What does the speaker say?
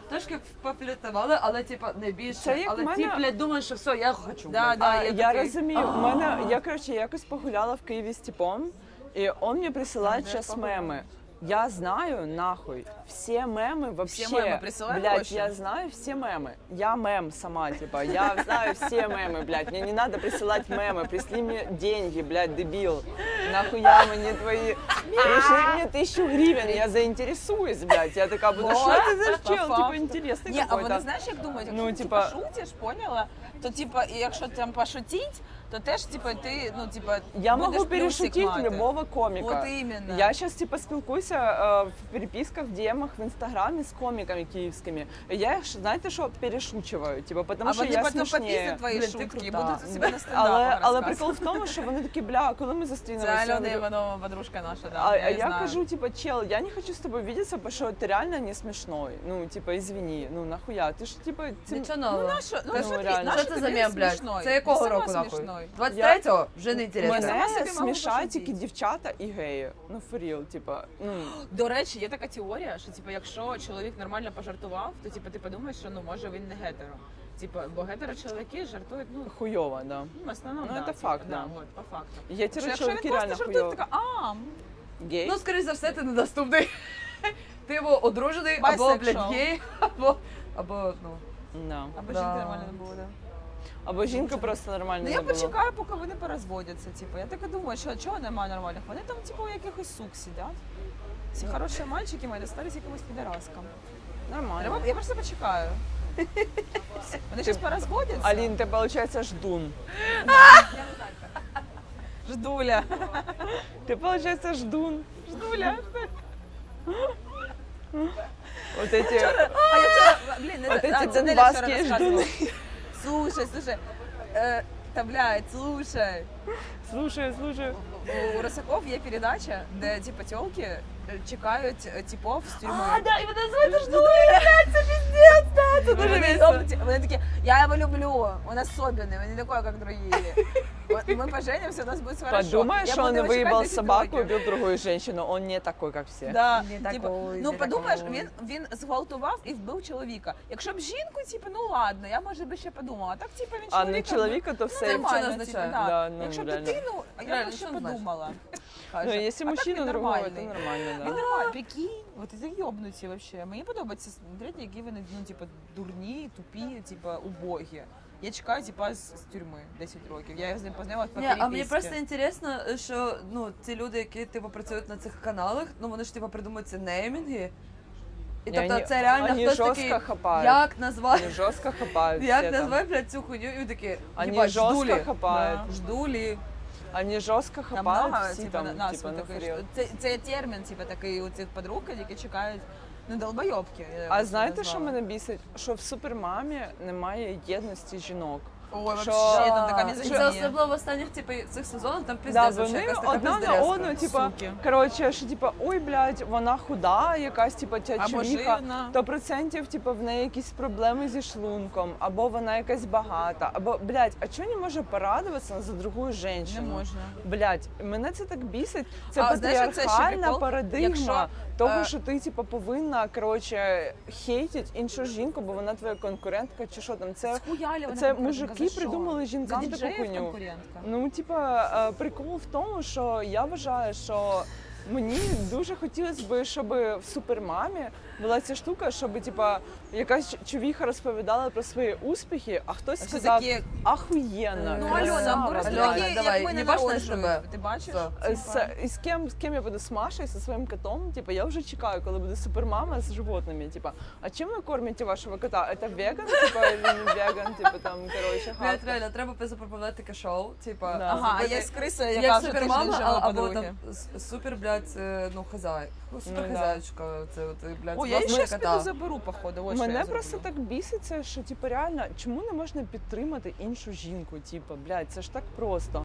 трошки пофліртували, але типа не більше. Це як Але мене- ті, блядь, думають, що все, я хочу. Да, блядь. да. Я такий, розумію, в мене, я, короче, якось погуляла в Києві з типом, и он мне присылает сейчас мемы. Я знаю, нахуй, все мемы вообще. Все мемы присылай блядь, больше. я знаю все мемы. Я мем сама, типа, я знаю все мемы, блядь. Мне не надо присылать мемы, пришли мне деньги, блядь, дебил. Нахуя мне твои... Пришли мне 1000 гривен, я заинтересуюсь, блядь. Я такая буду, что ты за по чел, факту. типа, интересный Ні, а какой-то. вони знаєш, як думають, якщо Ну, ти типа- шутиш, поняла, то типа, і якщо там пошутіть, то теж типа ти, ну типа, Я будеш могу плюсик перешутить мати. любого комика. Вот именно. Я сейчас типа спілкуюся в переписках, в DM-ах, в інстаграмі з коміками київськими. Я їх, знаєте, що перешучую, типа, тому А що вони я потім смішніє. попіздять твої Блін, ти шутки і крута. будуть у себе на стендапах Але розказувати. прикол в тому, що вони такі, бля, коли ми Це зустрінемося? Альона Я говорю, Іванова, подружка наша, да. А я я знаю. кажу, типа, чел, я не хочу з тобою видеться, бо що ты реально не смішной. Ну, типа, извини, ну нахуя? Ти ж типа цим... Нічого нового. Нащо? Ну, Ну, що ти, реально. нащо Що це ти за не мем, блядь? смішной? Це якого Ти сама року нахуй? смішной. 23-го? Вже не інтересно. Мене сама собі можу смішають пошутити. тільки дівчата і геї. Ну, for real, типа, ну... До речі, є така теорія, що типу, якщо чоловік нормально пожартував, то типу, ти подумаєш, що ну може він не гетеро. Типа, бо гетеро-чоловіки жартують, ну, Хуйово, да. в основному, Ну, да, це типу, факт, да, да. от, по факту. Що Якщо якщо він чоловіки просто реально жартує, хуйово. ти така, Гей? Ну, скоріш за все, ти недоступний. Ти або одружений, або, Bisexual. блядь, гей, або, ну. Да. або Да. жінка нормально не буде. Або жінка просто нормально Ну не я була. почекаю, поки вони порозводяться. Типу. Я так і думаю, що чого немає нормальних? Вони там, типу, у якихось сук сидять. Всі хороші мальчики мої достались якимось підараскам. Нормально. Я просто почекаю. Вони зараз порозводяться. Алін, ти, виходить, ждун. Ждуля. Ти, виходить, ждун. Ждуля. Вот эти... А я вчора, блін, Вот эти це Неля донбасські вчора розказувала. ждуни. Слушай, та блядь, слушай. Слушай. У Росаков є передача, де типу тілки чекають типов з тюрми. да, і вона називається Ждуля, блядь, це піздець, да, це дуже весело. Вони такі, я его люблю, он особенный, он не такой, как другие. Вот мы поженимся, у нас будет хорошо. Подумаешь, Я что буду он его чекати выебал 10 собаку, років. убил другую женщину. Он не такой, как все. Да. Не Типу, такой, ну не подумаєш, такой. він зґвалтував і вбив чоловіка. Якщо б жінку, типу, ну ладно, я може би ще подумала. А так, типу, він А чоловіка. на человека то все... нормально. Нормально, Що типу, означає? да. Да, ну, Якщо б реально. дитину, я Реально, б ще що значить? подумала. Ну, Каже. если А так мужчина він другого, то нормальний. нормально, Він да. нормальний, прикинь, от і зайобнуті вообще. Мені подобається смотреть, які вони, ну, типу, дурні, тупі, типу, убогі. Я чекаю, типа, з тюрми 10 років. Я з ним познайомилась по Ні, переписці. а мені просто інтересно, що ну ці люди, які типу працюють на цих каналах, ну вони ж типу придумують ці неймінги. І тобто они- це реально они хтось жестко такий, хапают. як назвати, Они жестко хапают як все там. назвати, блядь, цю хуйню, і такі, Они їбать, жестко ждулі, хапают. ждулі. Они жестко Там хапают много, все типу, там, нас типа, ну, такий, for real. це термін, типу, такий у цих подруг, які чекають, ну, долбойобки. я А це знаєте, що назвала. мене бісить? Що в супермамі немає єдності жінок. Ой, що- вообще, там така І це мізогінія. особливо в останніх типу, цих сезонах, там Да, піздець, вообще, вони якась така одна на піздерезка. одну, типа, Суки. коротше, що типа, ой, блядь, вона худа, якась типа Або чоловіка, жирна. 100% типа в неї якісь проблеми зі шлунком, або вона якась багата, або, блядь, а чого не може порадуватися за другу Не жінку? можна. Блядь, мене це так бісить. Це А, знаєш, це ще патріархальна прикол? парадигма Якщо, того, що ти типа повинна коротше хейтить іншу жінку, бо вона твоя конкурентка, чи що там. Це Схуяли вона це конкурентка, мужики за що? придумали За жінкам таку діджеїв хуйню. конкурентка. Ну, типа, прикол в тому, що я вважаю, що мені дуже хотілося б, щоб в супермамі була ця штука, щоб типа якась човіха розповідала про свої успіхи, а хтось Всі сказав такі, ахуєнно. ну, красава, Альона, просто Альона, такі, давай, як ми не не бачила народжують. тебе? Ти бачиш? Все. І з ким я буду з Машею, зі своїм котом, типа, я вже чекаю, коли буде супермама з животними, типа, а чим ви кормите вашого кота? Это веган, типа, или не веган, типа, там, короче, Блядь, хавка. реально, треба запропонувати таке шоу, типа, Да. Ага, а зробити є криса, яка як вже тиждень супермама, жила або подруги. там супер, блядь, ну, хазяй. Ну, супер да. хазяйчка, це от, блядь, Ой, я її власне щас кота. піду заберу, походу. Ось що Мене я просто зроблю. так біситься, що типу реально, чому не можна підтримати іншу жінку? Типу, блядь, це ж так просто.